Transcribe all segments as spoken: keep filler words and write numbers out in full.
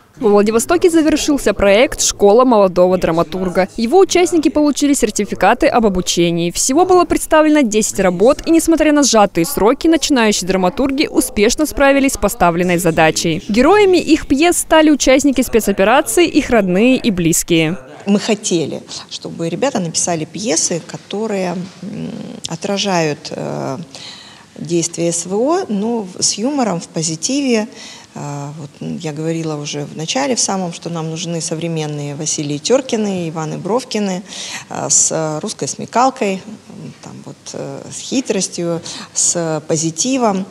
В Владивостоке завершился проект «Школа молодого драматурга». Его участники получили сертификаты об обучении. Всего было представлено десять работ, и несмотря на сжатые сроки, начинающие драматурги успешно справились с поставленной задачей. Героями их пьес стали участники спецоперации, их родные и близкие. Мы хотели, чтобы ребята написали пьесы, которые отражают действия СВО, но с юмором, в позитиве. Вот я говорила уже в начале, в самом, что нам нужны современные Василии Теркины, Иваны Бровкины с русской смекалкой, там вот, с хитростью, с позитивом.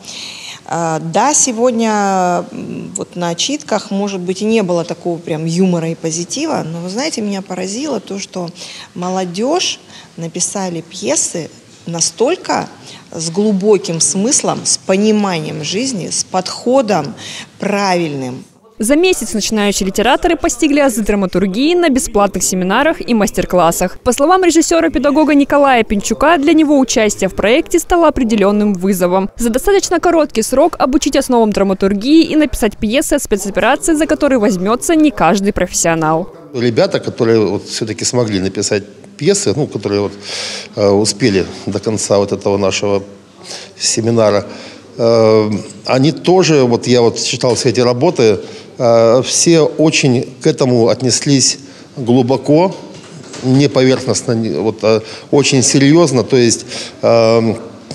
Да, сегодня вот на читках, может быть, и не было такого прям юмора и позитива, но, вы знаете, меня поразило то, что молодежь написали пьесы настолько с глубоким смыслом, с пониманием жизни, с подходом правильным. За месяц начинающие литераторы постигли азы драматургии на бесплатных семинарах и мастер-классах. По словам режиссера-педагога Николая Пинчука, для него участие в проекте стало определенным вызовом. За достаточно короткий срок обучить основам драматургии и написать пьесы о спецоперации, за которые возьмется не каждый профессионал. Ребята, которые вот все-таки смогли написать пьесы, ну, которые вот, э, успели до конца вот этого нашего семинара, э, они тоже, вот я вот читал все эти работы, э, все очень к этому отнеслись глубоко, не поверхностно, вот, а очень серьезно, то есть э,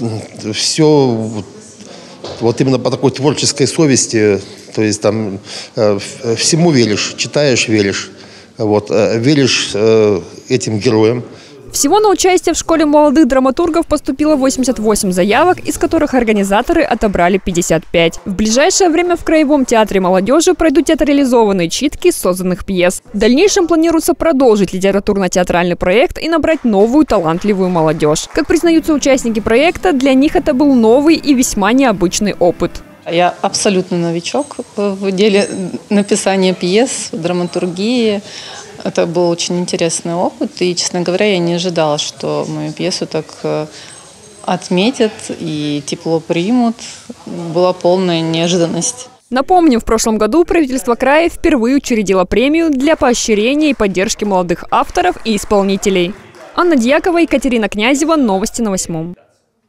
все вот, вот именно по такой творческой совести, то есть там э, всему веришь, читаешь, веришь. Вот, веришь э, этим героям. Всего на участие в школе молодых драматургов поступило восемьдесят восемь заявок, из которых организаторы отобрали пятьдесят пять. В ближайшее время в Краевом театре молодежи пройдут театрализованные читки созданных пьес. В дальнейшем планируется продолжить литературно-театральный проект и набрать новую талантливую молодежь. Как признаются участники проекта, для них это был новый и весьма необычный опыт. Я абсолютно новичок в деле написания пьес, драматургии. Это был очень интересный опыт. И, честно говоря, я не ожидала, что мою пьесу так отметят и тепло примут. Была полная неожиданность. Напомним, в прошлом году правительство края впервые учредило премию для поощрения и поддержки молодых авторов и исполнителей. Анна Дьякова, Екатерина Князева. Новости на восьмом.